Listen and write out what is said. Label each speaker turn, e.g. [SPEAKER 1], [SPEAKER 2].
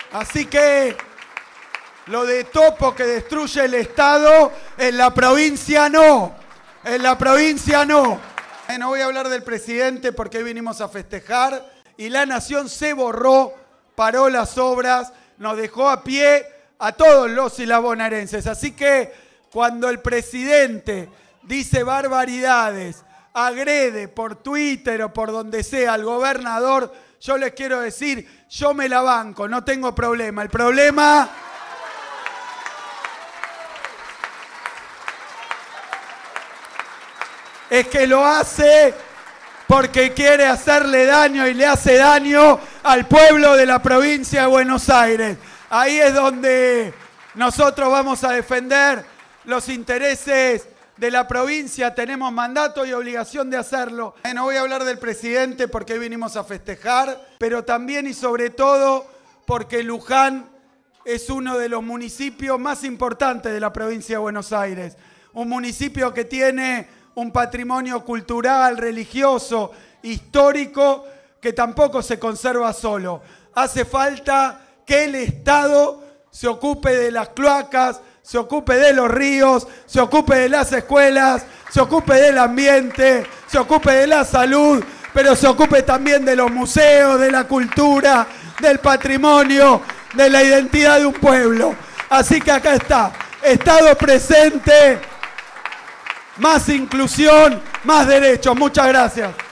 [SPEAKER 1] Así que lo de topo que destruye el Estado, en la provincia no. En la provincia no. No voy a hablar del presidente porque hoy vinimos a festejar y la nación se borró, paró las obras, nos dejó a pie a todos los y las bonaerenses. Así que cuando el presidente dice barbaridades, agrede por Twitter o por donde sea al gobernador, yo les quiero decir, yo me la banco, no tengo problema. El problema es que lo hace porque quiere hacerle daño y le hace daño al pueblo de la provincia de Buenos Aires. Ahí es donde nosotros vamos a defender los intereses de la provincia, tenemos mandato y obligación de hacerlo. No voy a hablar del presidente porque hoy vinimos a festejar, pero también y sobre todo porque Luján es uno de los municipios más importantes de la provincia de Buenos Aires. Un municipio que tiene un patrimonio cultural, religioso, histórico, que tampoco se conserva solo. Hace falta que el Estado se ocupe de las cloacas, se ocupe de los ríos, se ocupe de las escuelas, se ocupe del ambiente, se ocupe de la salud, pero se ocupe también de los museos, de la cultura, del patrimonio, de la identidad de un pueblo. Así que acá está, Estado presente, más inclusión, más derechos. Muchas gracias.